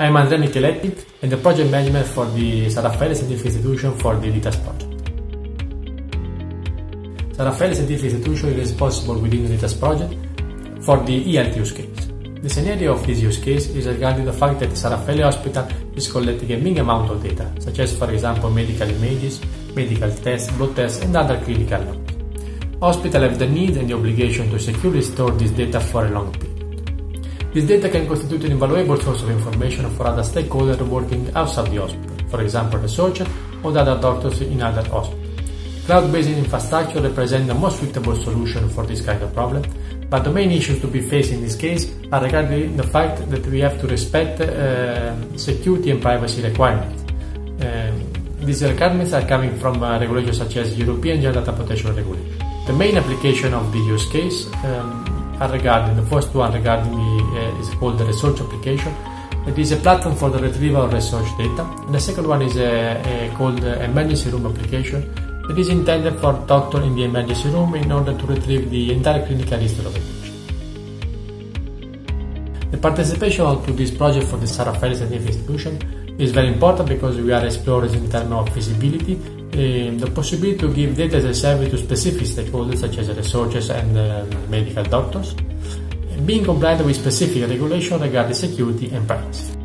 I'm Andrea Micheletti and the project management for the San Raffaele Scientific Institution for the LITAS project. San Raffaele Scientific Institution is responsible within the LITAS project for the e-health use case. The scenario of this use case is regarding the fact that the San Raffaele Hospital is collecting a big amount of data, such as, for example, medical images, medical tests, blood tests, and other clinical notes. Hospitals have the need and the obligation to securely store this data for a long period. This data can constitute an invaluable source of information for other stakeholders working outside the hospital, for example, researchers or other doctors in other hospitals. Cloud-based infrastructure represents the most suitable solution for this kind of problem, but the main issues to be faced in this case are regarding the fact that we have to respect security and privacy requirements. These requirements are coming from regulations such as European General Data Protection Regulation. The main application of the use case are regarding, the first one regarding is called the research application. It is a platform for the retrieval of research data. And the second one is called emergency room application. It is intended for doctor in the emergency room in order to retrieve the entire clinical history of a patient. The participation to this project for the San Raffaele Scientific Institution is very important because we are explorers in terms of feasibility, the possibility to give data as a service to specific stakeholders such as researchers and medical doctors, being compliant with specific regulations regarding security and privacy.